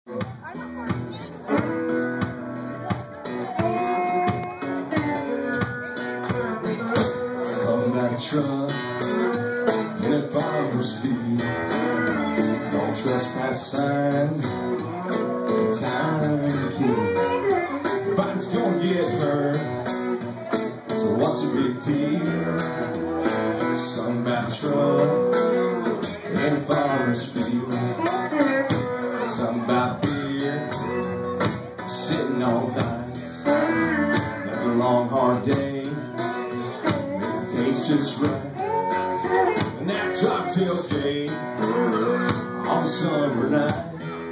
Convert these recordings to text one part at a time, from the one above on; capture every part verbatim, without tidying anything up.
Somebody truck in a farmer's field, no trespass sign, time to kill. Everybody's gonna get hurt, so what's the big deal? Somebody truck in a farmer's field, somebody beer, sitting on ice, after a long hard day. Tastes just right, and that drop tailgate on a summer night.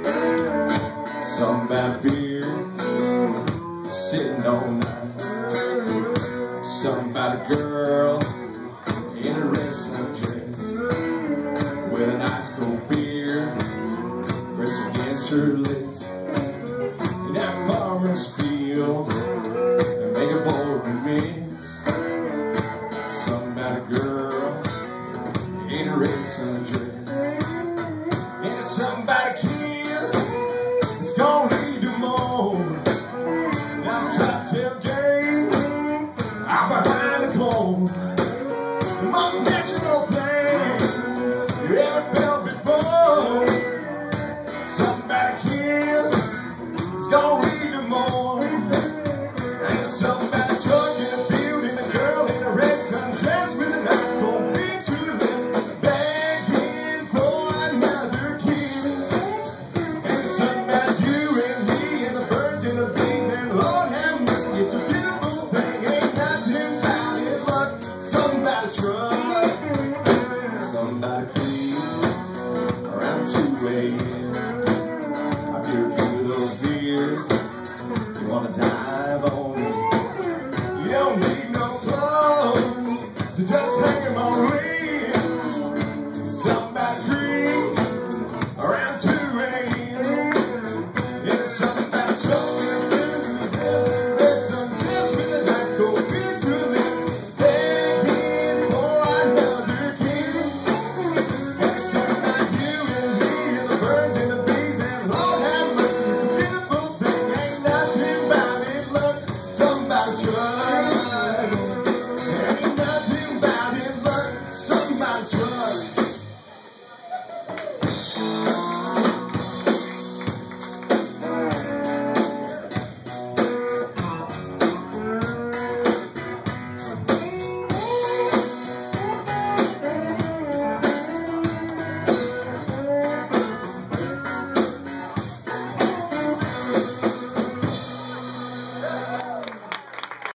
Some bad beer sitting on ice. Some bad girl in a red sundress with an ice cold beer pressed against her lips. In that farmer's field, and make a boring mix. Somebody girl in a red sundress, and if somebody kiss, it's gonna lead to more. Now drop tailgate out behind the pole, the most natural thing you ever felt before. Somebody kiss, it's gonna lead to more. And somebody truck in a field, and a girl in a red sundress with a nice cold beer to the lips, begging for another kiss. And somebody you and me and the birds and the bees, and Lord have mercy, it's a beautiful thing, ain't nothing about it but somebody truck, somebody creep around two A M I hear a few of those beers, you wanna dive on it. You don't need no clothes, so just hang them on in. Somebody creep around two A M Yeah, somebody choking there's some just with a nice cold beer to the lips, begging for another kiss. And somebody you and me and the birds and the bees, and Lord have mercy, it's a beautiful thing, ain't nothing about it. Look, somebody try, ain't nothing about it. Look, somebody try.